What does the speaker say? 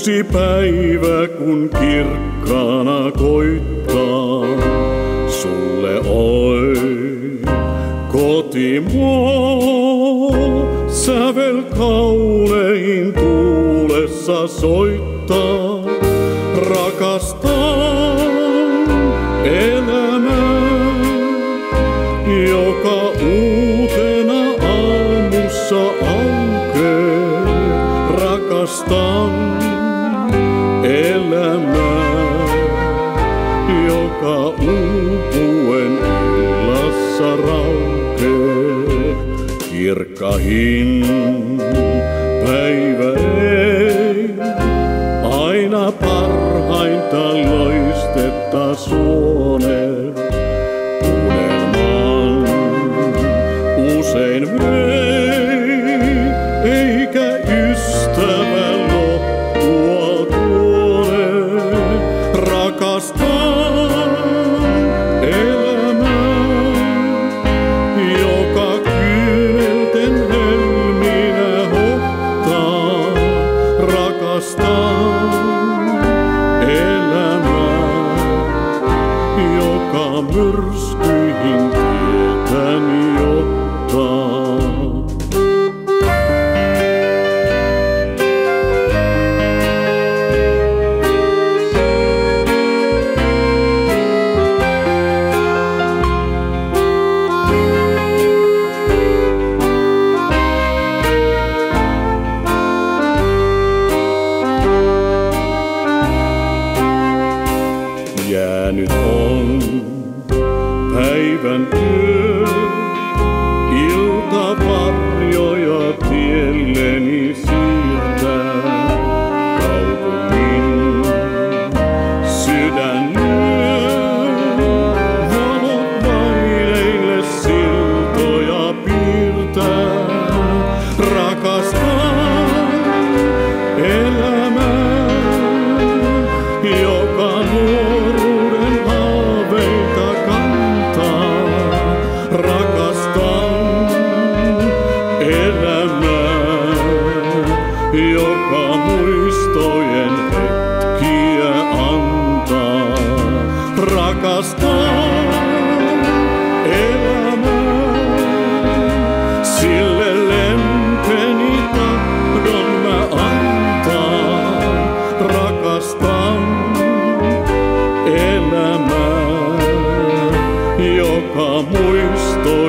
Uusi päivä kun kirkkaana koittaa, sulle oi kotimaa. Sävel kaunein tuulessa soittaa, rakastan elämää, joka uutena aamussa aukee. Rakastan elämää, joka uupuen illassa raukee. Kirkkahin päivä ei aina parhainta loistetta suone. Unelman usein vei, eikä ystävä loppua tuone. Rakastan elämää, joka kyynelten helminä hohtaa. Rakastan elämää, joka myrskyihin tietäni ottaa. Jäänyt on päivän yö, iltavarjoja tielleni siirtää. Kaupungin sydän lyö, valot vaineille siltoja piirtää. Rakastan elämää, joka nuoruuden haaveita kantaa. Rakastan elämää, joka muistojen hetkiä antaa. Rakastan elämää, sille lempeni tahdon mä antaa. Rakastan elämää, joka muisto